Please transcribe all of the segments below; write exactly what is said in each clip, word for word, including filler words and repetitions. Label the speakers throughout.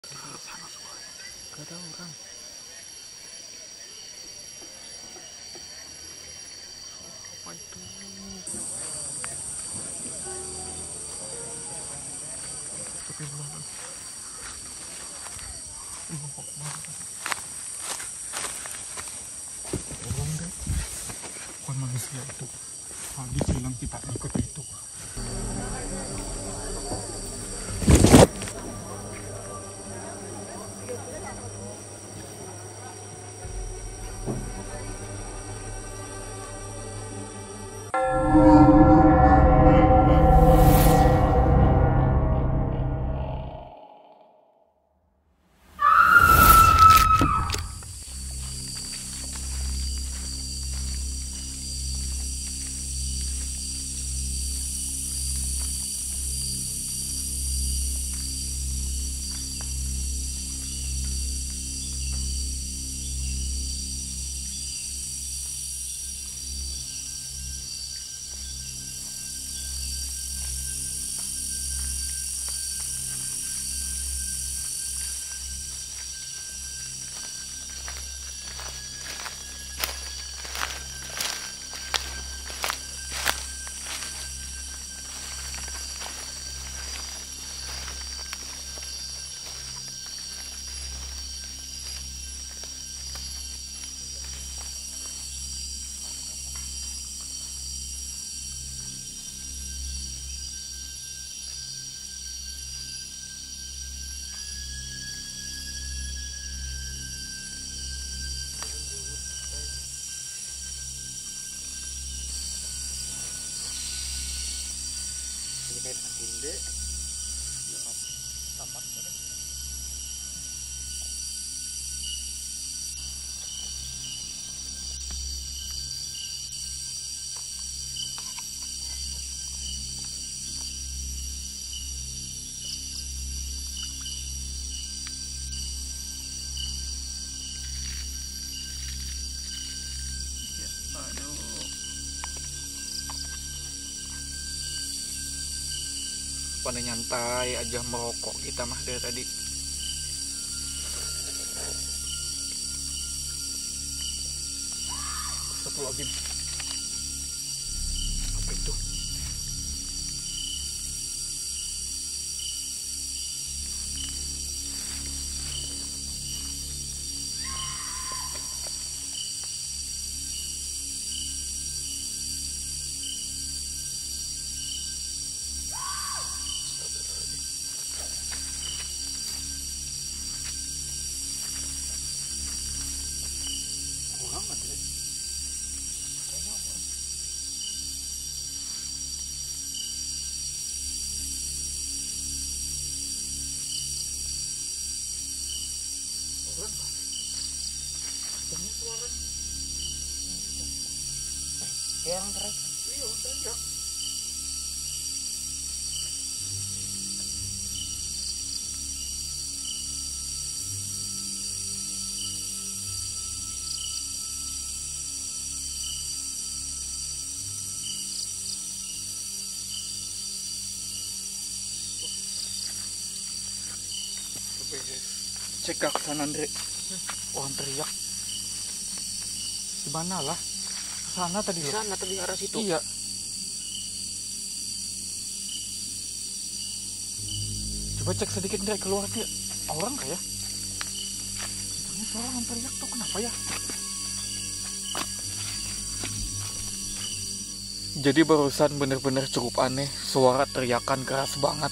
Speaker 1: Sana suaranya. Gak ada orang. Apa itu? Astagfirullah. Ngomong banget. Tolong deh. Bukan manusia itu. Tadi bilang kita ikut itu.
Speaker 2: Kayak dengan kunde ya tamat kan.
Speaker 1: Ya, aduh. Pada nyantai aja merokok kita mah dari tadi. Astagfirullahaladzim. Apa itu?
Speaker 2: Orang ada. Kayaknya orang. Orang kah? Banyak suara. Kayak orang teriak. Iya, orang teriak.
Speaker 1: Cek ke sana Andre. Orang teriak. Di mana lah? Sana tadi
Speaker 2: Di
Speaker 1: loh.
Speaker 2: sana tadi arah situ.
Speaker 1: Iya. Coba cek sedikit Andre keluar dia. Orang kah ya? Ini suara orang teriak tuh kenapa ya? Jadi barusan bener-bener cukup aneh. Suara teriakan keras banget.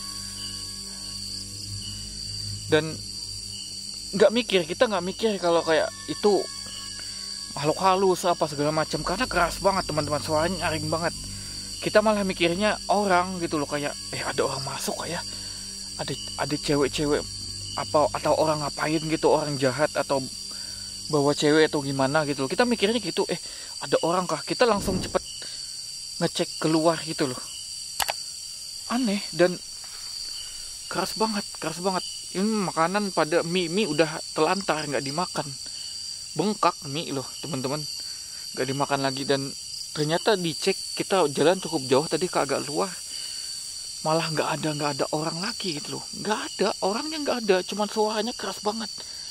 Speaker 1: Dan nggak mikir, kita nggak mikir kalau kayak itu makhluk halus apa segala macam karena keras banget teman-teman, suaranya nyaring banget. Kita malah mikirnya orang gitu loh, kayak eh ada orang masuk kayak ada ada cewek-cewek apa atau orang ngapain gitu, orang jahat atau bawa cewek atau gimana gitu loh. Kita mikirnya gitu, eh ada orang kah? Kita langsung cepet ngecek keluar gitu loh. Aneh dan keras banget, keras banget. Ini makanan pada mie, mie udah telantar, nggak dimakan. Bengkak mie loh teman-teman, nggak dimakan lagi. Dan ternyata dicek kita jalan cukup jauh tadi, kagak luar. malah nggak ada nggak ada orang lagi gitu loh, nggak ada orangnya, nggak ada, cuman suaranya keras banget.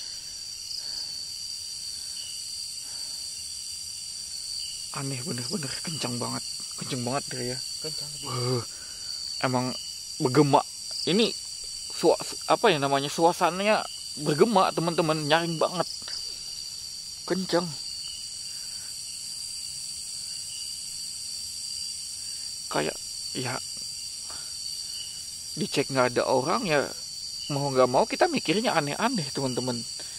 Speaker 1: Aneh, bener-bener kencang banget, kencang banget deh ya.
Speaker 2: Kencang dia.
Speaker 1: Uh, emang bergema. Ini su apa ya namanya, suasananya bergema teman-teman, nyaring banget, kencang. Kayak ya dicek nggak ada orang ya, mau nggak mau kita mikirnya aneh-aneh teman-teman.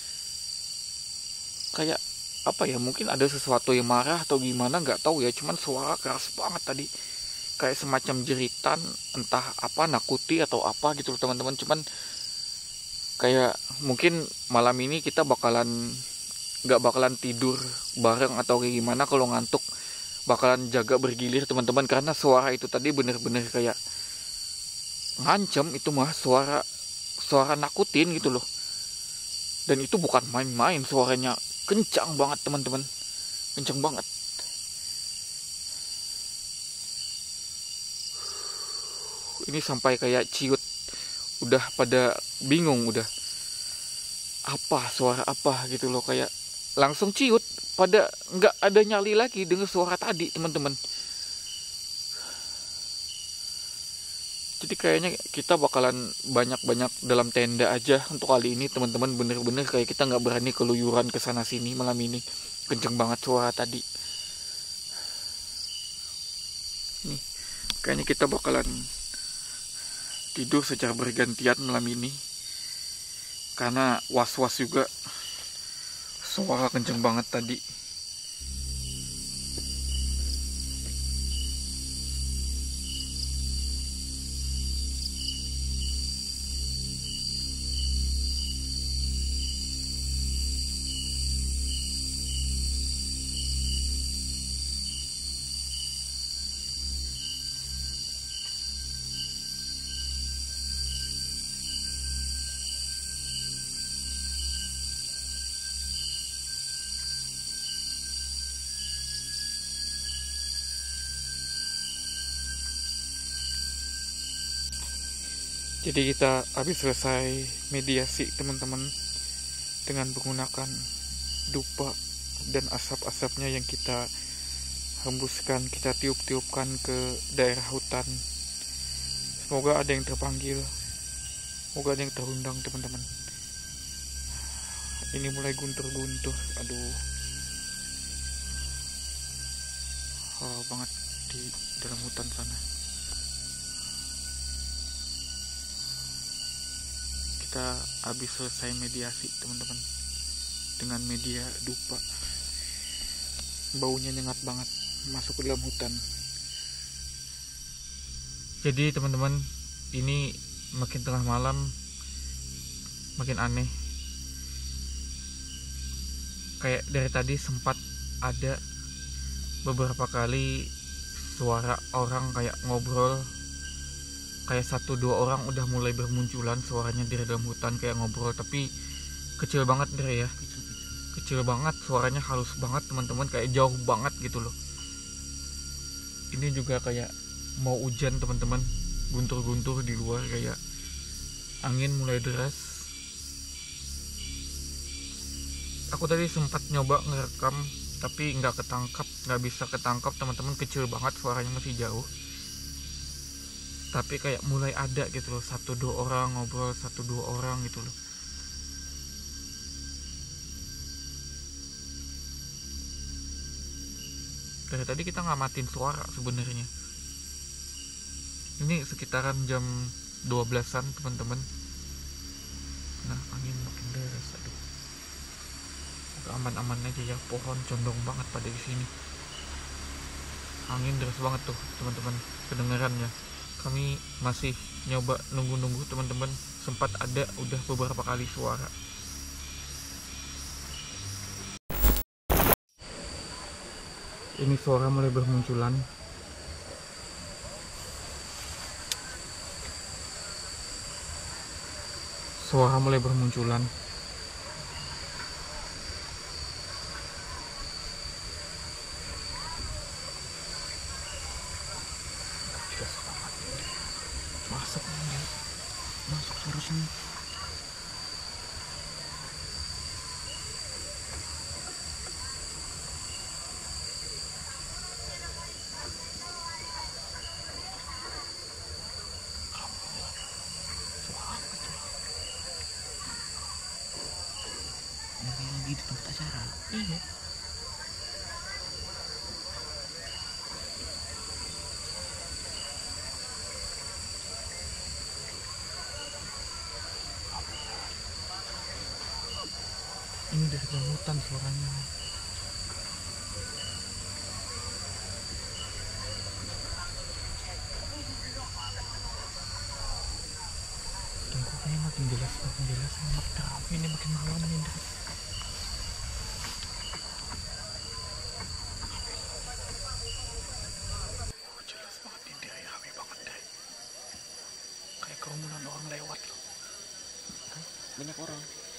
Speaker 1: Kayak apa ya, mungkin ada sesuatu yang marah atau gimana, nggak tahu ya, cuman suara keras banget tadi, kayak semacam jeritan, entah apa, nakuti atau apa gitu loh teman-teman. Cuman kayak mungkin malam ini kita bakalan nggak bakalan tidur bareng atau kayak gimana, kalau ngantuk bakalan jaga bergilir teman-teman, karena suara itu tadi bener-bener kayak ngancem. Itu mah suara suara nakutin gitu loh, dan itu bukan main-main, suaranya kencang banget teman-teman, kencang banget. Ini sampai kayak ciut, udah pada bingung, udah apa suara apa gitu loh, kayak langsung ciut, pada nggak ada nyali lagi dengan suara tadi teman-teman. Jadi kayaknya kita bakalan banyak-banyak dalam tenda aja untuk kali ini teman-teman. Bener-bener kayak kita nggak berani keluyuran ke sana sini malam ini, kenceng banget suara tadi. Nih, kayaknya kita bakalan tidur secara bergantian malam ini, karena was-was juga, suara kenceng banget tadi. Jadi kita habis selesai mediasi teman-teman, dengan menggunakan dupa dan asap-asapnya yang kita hembuskan, kita tiup-tiupkan ke daerah hutan. Semoga ada yang terpanggil, semoga ada yang terundang teman-teman. Ini mulai guntur-guntur, aduh, halau banget di dalam hutan sana. Kita habis selesai mediasi teman-teman dengan media dupa. Baunya nyengat banget masuk ke dalam hutan. Jadi teman-teman, ini makin tengah malam makin aneh. Kayak dari tadi sempat ada beberapa kali suara orang kayak ngobrol, kayak satu dua orang udah mulai bermunculan suaranya dari dalam hutan kayak ngobrol, tapi kecil banget deh ya, kecil banget, suaranya halus banget teman-teman, kayak jauh banget gitu loh. Ini juga kayak mau hujan teman-teman, guntur-guntur di luar, kayak angin mulai deras. Aku tadi sempat nyoba ngerekam tapi nggak ketangkap, nggak bisa ketangkap teman-teman, kecil banget, suaranya masih jauh. Tapi kayak mulai ada gitu loh, satu dua orang ngobrol, satu dua orang gitu loh. Dari tadi kita ngamatin suara sebenarnya. Ini sekitaran jam dua belasan teman-teman. Nah, angin makin deras, aduh. Aman-aman aja ya, pohon condong banget pada di sini. Angin deras banget tuh teman-teman, kedengeran ya. Kami masih nyoba nunggu-nunggu teman-teman, sempat ada udah beberapa kali suara. Ini suara mulai bermunculan. Suara mulai bermunculan.
Speaker 2: begitu tempat acara.
Speaker 1: Iya. Ini dari dalam hutan suaranya. Tengkuknya makin jelas, makin jelas, makin terang. Ini makin malam nih, Ndre. Oh, jelas banget nih, Ndre. Rame banget, Ndre. Kayak kerumunan orang lewat loh.
Speaker 2: Banyak orang.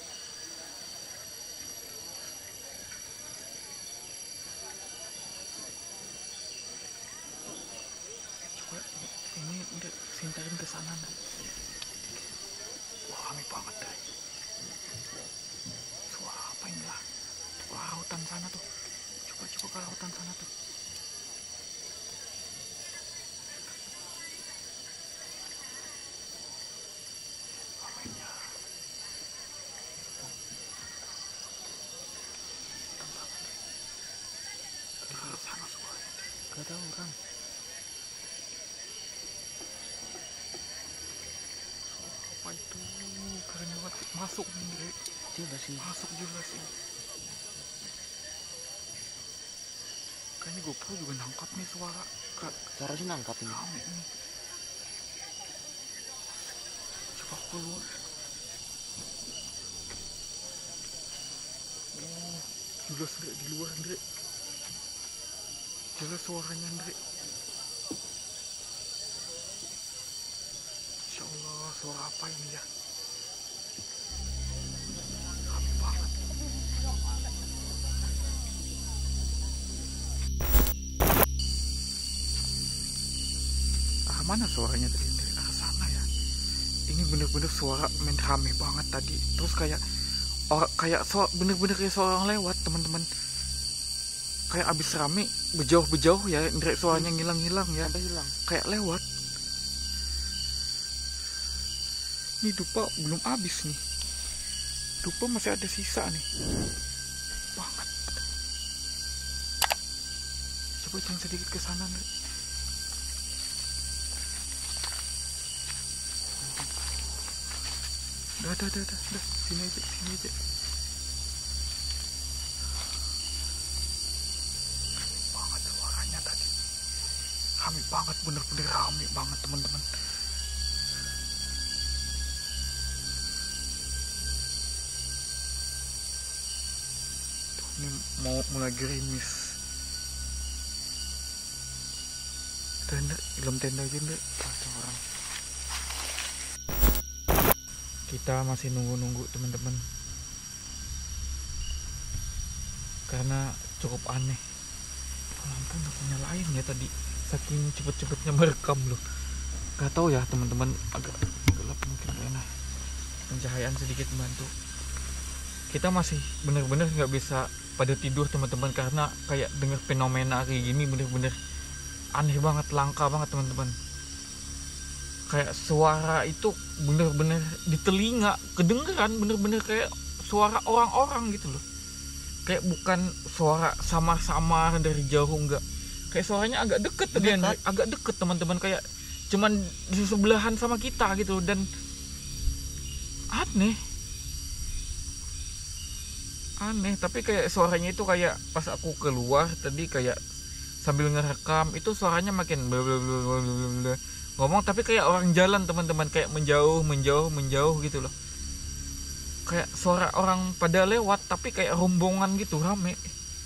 Speaker 1: Coba ini Ndre, sintarin ke sana, Ndre. Wah, rame banget, Ndre. Suara apa ini lah? Ke arah hutan sana tuh. Coba coba ke arah hutan sana tuh. Ramainya. Hutan sana, Ndre. Ke arah sana suaranya, Ndre.
Speaker 2: Gak tahu kan.
Speaker 1: Apa itu? Keren banget. Masuk nih, Ndre.
Speaker 2: Jelas sih.
Speaker 1: Masuk jelas sih. Kayaknya GoPro juga nangkap nih suara. Kak,
Speaker 2: Seharusnya nangkap ini.
Speaker 1: rame nih. Coba aku keluar. Oh, jelas Ndre di luar, Ndre. Jelas suaranya, Ndre. Insya Allah, suara apa ini ya? Rame banget. Arah mana suaranya tadi, Ndre? Arah sana ya. Ini bener-bener suara main rame banget tadi. Terus kayak orang kayak suara bener-bener kayak suara orang lewat, teman-teman. Kayak abis rame berjauh-berjauh ya, Ndre, suaranya ngilang-ngilang ya.
Speaker 2: Sampai hilang.
Speaker 1: Kayak lewat. Ini dupa belum habis nih. Dupa masih ada sisa nih. Banget. Coba jangan sedikit ke sana, Ndre. Dah, dah, dah, dah, dah. Sini aja, sini aja. Banget suaranya tadi. Rame banget, bener-bener rame banget, teman-teman. Tuh, ini mau mulai gerimis. Tenda, dalam tenda aja, Ndre. Ada orang. Kita masih nunggu-nunggu, teman-teman, karena cukup aneh. Lampu udah nyalain ya tadi, saking cepet-cepetnya merekam loh. Gak tahu ya, teman-teman, agak gelap mungkin karena pencahayaan sedikit membantu. Kita masih bener-bener nggak bisa pada tidur, teman-teman, karena kayak dengar fenomena kayak gini bener-bener aneh banget, langka banget, teman-teman. Kayak suara itu bener-bener di telinga kedengeran, bener-bener kayak suara orang-orang gitu loh. Kayak bukan suara samar-samar dari jauh, enggak. Kayak suaranya agak deket tadi, Andre. Agak deket, teman-teman, kayak cuman di sebelahan sama kita gitu. Dan aneh. Aneh, tapi kayak suaranya itu kayak pas aku keluar tadi kayak sambil ngerekam itu suaranya makin blablabla ngomong, tapi kayak orang jalan, teman-teman, kayak menjauh menjauh menjauh gitu loh, kayak suara orang pada lewat tapi kayak rombongan gitu, rame.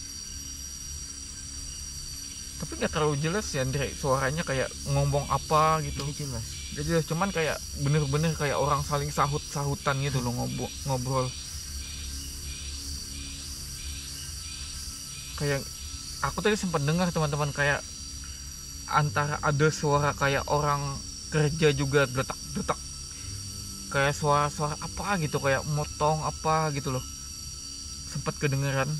Speaker 1: Tapi nggak terlalu jelas ya, Andre, suaranya kayak ngomong apa gitu.
Speaker 2: Ini jelas.
Speaker 1: Gak jelas, cuman kayak bener-bener kayak orang saling sahut-sahutan gitu loh, ngobrol ngobrol. Kayak aku tadi sempat dengar, teman-teman, kayak antara ada suara kayak orang kerja juga detak-detak, kayak suara-suara apa gitu, kayak motong apa gitu loh, sempat kedengeran.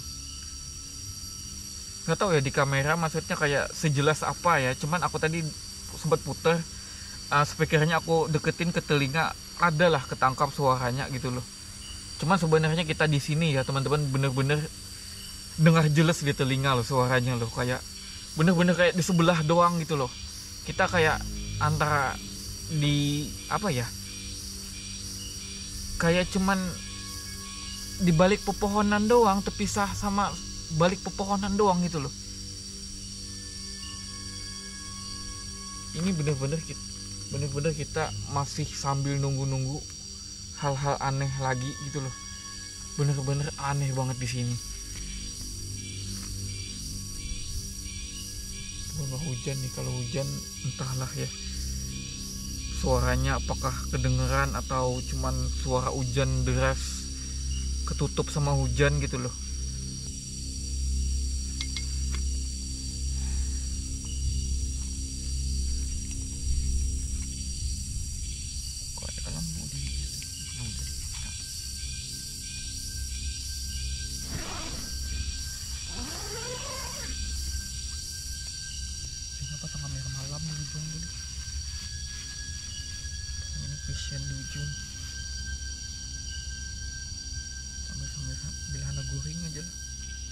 Speaker 1: Nggak tahu ya di kamera maksudnya kayak sejelas apa ya, cuman aku tadi sempat puter uh, speakernya, aku deketin ke telinga, adalah ketangkap suaranya gitu loh. Cuman sebenarnya kita di sini ya teman-teman bener-bener dengar jelas di telinga loh suaranya loh, kayak bener-bener kayak di sebelah doang gitu loh. Kita kayak antara di apa ya, kayak cuman di balik pepohonan doang, terpisah sama balik pepohonan doang gitu loh. Ini bener-bener kita bener-bener kita masih sambil nunggu-nunggu hal-hal aneh lagi gitu loh. Bener-bener aneh banget di sini. Nggak hujan nih, kalau hujan entahlah ya suaranya apakah kedengeran atau cuman suara hujan deras ketutup sama hujan gitu loh. Vision di ujung sambil sambil sambil hana guring aja lah.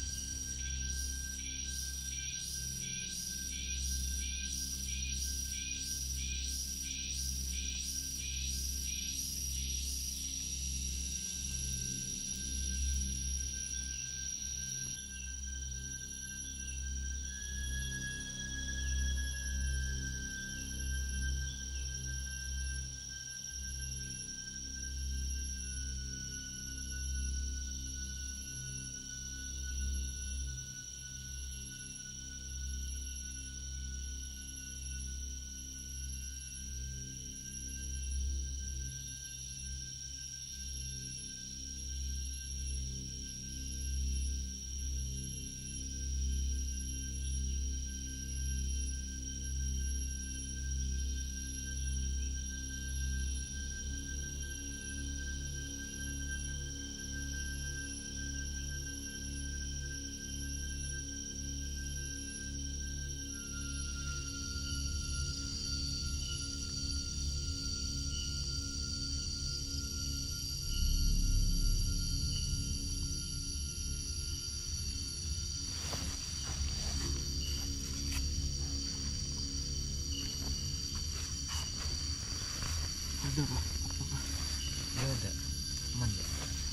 Speaker 1: Ada Pak? Apakah?
Speaker 2: Gak ada. Aman ya?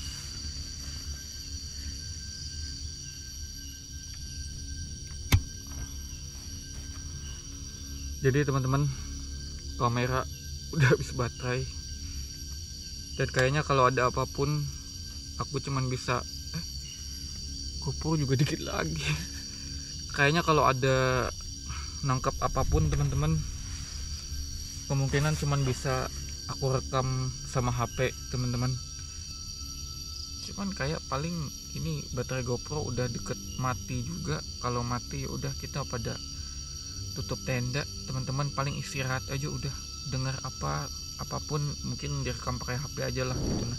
Speaker 1: Jadi teman-teman, kamera udah habis baterai dan kayaknya kalau ada apapun aku cuman bisa eh GoPro juga dikit lagi. Kayaknya kalau ada nangkap apapun teman-teman, kemungkinan cuman bisa aku rekam sama H P teman-teman. Cuman kayak paling ini baterai GoPro udah deket mati juga. Kalau mati ya udah kita pada tutup tenda teman-teman, paling istirahat aja udah. Dengar apa apapun mungkin direkam pakai H P aja lah gitu nah.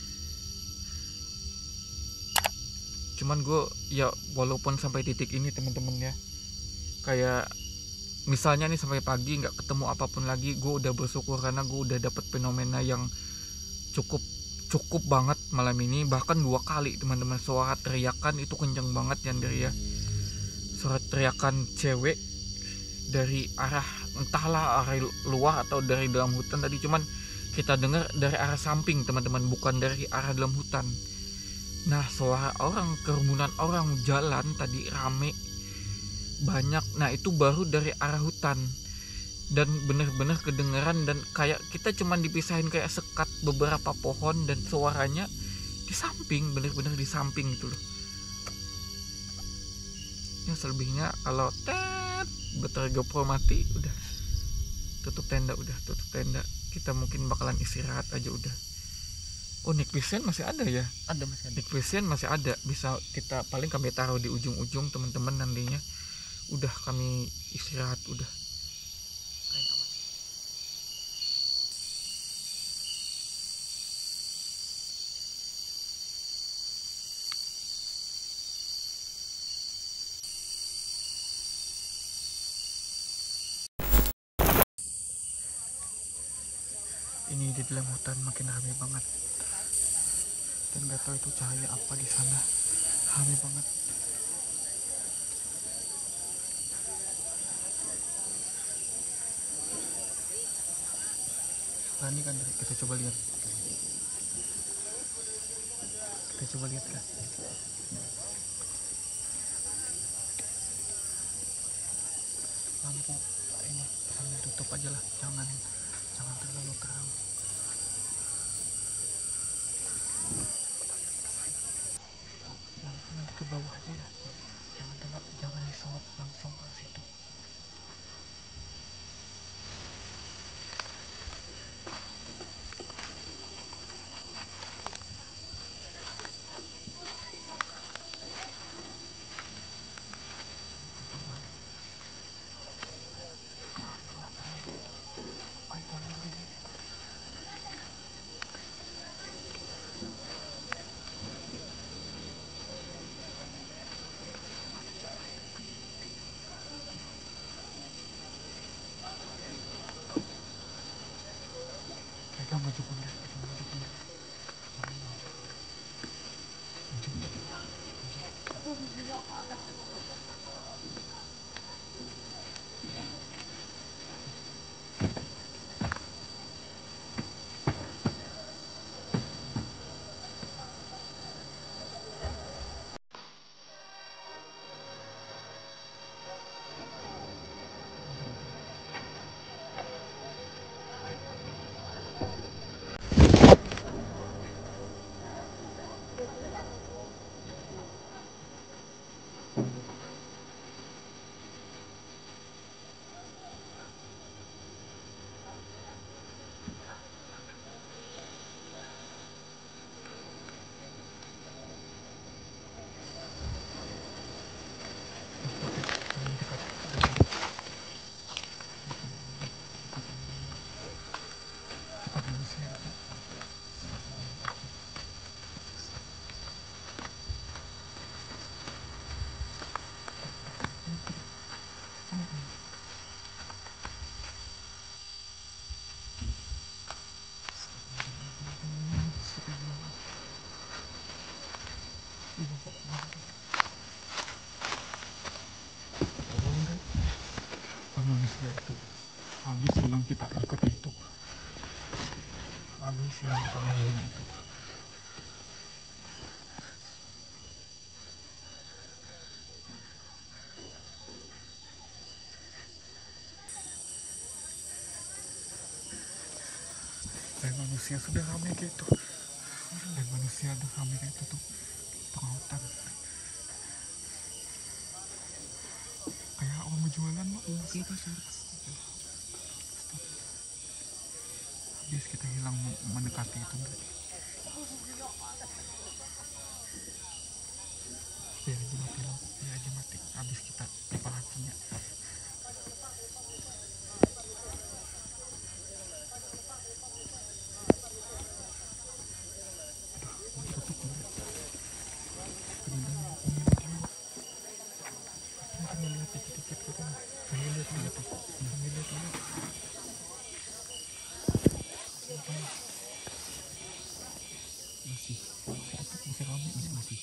Speaker 1: Cuman gue ya walaupun sampai titik ini teman-teman ya, kayak misalnya nih sampai pagi nggak ketemu apapun lagi, gue udah bersyukur karena gue udah dapet fenomena yang cukup cukup banget malam ini. Bahkan dua kali teman-teman, suara teriakan itu kenceng banget yang dari ya, suara teriakan cewek dari arah entahlah arah luar atau dari dalam hutan tadi. Cuman kita dengar dari arah samping teman-teman, bukan dari arah dalam hutan. Nah suara orang, kerumunan orang jalan tadi rame banyak, nah itu baru dari arah hutan dan bener-bener kedengeran. Dan kayak kita cuman dipisahin kayak sekat beberapa pohon dan suaranya di samping, bener-bener di samping gitu loh. Ya selebihnya kalau tet baterai GoPro mati udah tutup tenda, udah tutup tenda. Kita mungkin bakalan istirahat aja udah. Oh, night vision masih ada ya?
Speaker 2: Ada masih ada.
Speaker 1: Night vision masih ada, bisa kita paling kami taruh di ujung-ujung teman-teman nantinya. Udah kami istirahat udah. Ini di dalam hutan makin ramai banget. dan nggak tahu itu cahaya apa di sana. Rame banget. Berani kan, kita coba lihat. Kita coba lihat kan. Lampu ini sambil tutup aja lah, jangan jangan terlalu terang. Lampunya ke bawah aja ya, jangan terlalu, jangan disorot langsung ke situ. Pegang maju bunda, pegang maju bunda. Manusia itu habis hilang, kita ikut itu habis hilang panggilnya itu. Dan manusia sudah ramai kayak itu, dan manusia udah ramai kayak itu tuh tengah hutan, kayak orang mau jualan mah kayak pasar. Habis kita hilang mendekati itu, biar aja mati lampu, biar aja mati, habis kita perhatinya. Masih, masih ramai, masih masih.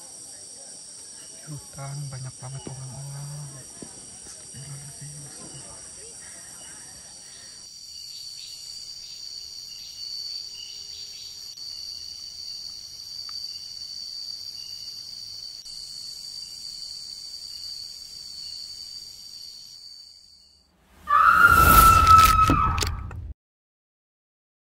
Speaker 1: Di hutan banyak banget orang-orang. Astagfirullahaladzim.